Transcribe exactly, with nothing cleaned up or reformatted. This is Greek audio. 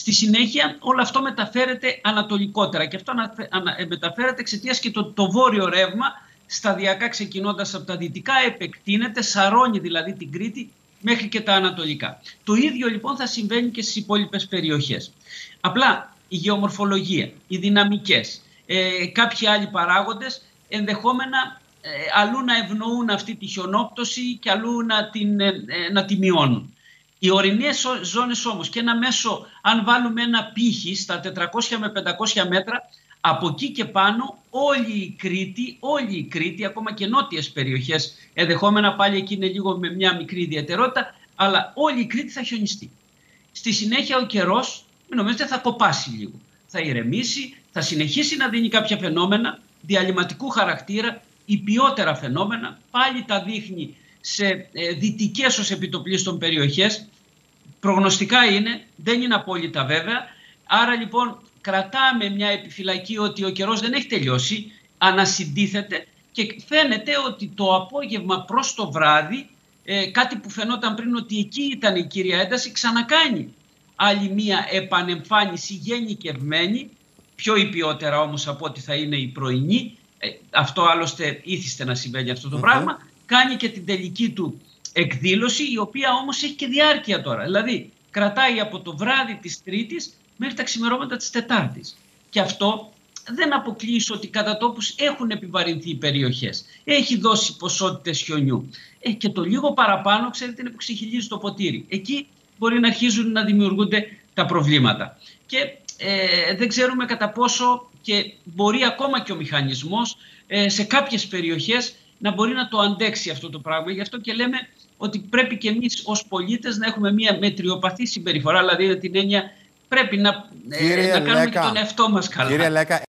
Στη συνέχεια όλο αυτό μεταφέρεται ανατολικότερα και αυτό ανα, ανα, μεταφέρεται εξαιτίας και το, το βόρειο ρεύμα σταδιακά ξεκινώντας από τα δυτικά επεκτείνεται, σαρώνει δηλαδή την Κρήτη μέχρι και τα ανατολικά. Το ίδιο λοιπόν θα συμβαίνει και στις υπόλοιπες περιοχές. Απλά η γεωμορφολογία, οι δυναμικές, ε, κάποιοι άλλοι παράγοντες ενδεχόμενα ε, αλλού να ευνοούν αυτή τη χιονόπτωση και αλλού να, την, ε, να τη μειώνουν. Οι ορεινές ζώνες όμως και ένα μέσο, αν βάλουμε ένα πύχη στα τετρακόσια με πεντακόσια μέτρα, από εκεί και πάνω όλη η Κρήτη, όλη η Κρήτη, ακόμα και νότιες περιοχές, ενδεχόμενα πάλι εκεί είναι λίγο με μια μικρή ιδιαιτερότητα, αλλά όλη η Κρήτη θα χιονιστεί. Στη συνέχεια ο καιρός, μην νομίζετε, θα κοπάσει λίγο. Θα ηρεμήσει, θα συνεχίσει να δίνει κάποια φαινόμενα διαλυματικού χαρακτήρα, υπιότερα φαινόμενα, πάλι τα δείχνει σε ε, δυτικές ως επιτοπλίστων περιοχές. Προγνωστικά είναι, δεν είναι απόλυτα βέβαια. Άρα λοιπόν κρατάμε μια επιφυλακή ότι ο καιρός δεν έχει τελειώσει, ανασυντίθεται και φαίνεται ότι το απόγευμα προς το βράδυ, ε, κάτι που φαινόταν πριν ότι εκεί ήταν η κύρια ένταση, ξανακάνει άλλη μια επανεμφάνιση γενικευμένη, πιο υπιότερα όμως από ό,τι θα είναι η πρωινή. Ε, αυτό άλλωστε ήθιστε να συμβαίνει αυτό το mm-hmm. πράγμα. Κάνει και την τελική του εκδήλωση, η οποία όμως έχει και διάρκεια τώρα. Δηλαδή κρατάει από το βράδυ της Τρίτης μέχρι τα ξημερώματα της Τετάρτης. Και αυτό δεν αποκλείει ότι κατά τόπους έχουν επιβαρυνθεί οι περιοχές. Έχει δώσει ποσότητες χιονιού. Ε, και το λίγο παραπάνω, ξέρετε, είναι που ξεχυλίζει το ποτήρι. Εκεί μπορεί να αρχίζουν να δημιουργούνται τα προβλήματα. Και ε, δεν ξέρουμε κατά πόσο και μπορεί ακόμα και ο μηχανισμός ε, σε κάποιες περιοχές να μπορεί να το αντέξει αυτό το πράγμα. Γι' αυτό και λέμε ότι πρέπει και εμείς ως πολίτες να έχουμε μια μετριοπαθή συμπεριφορά, δηλαδή την έννοια πρέπει να, ε, να κάνουμε και τον εαυτό μας καλά.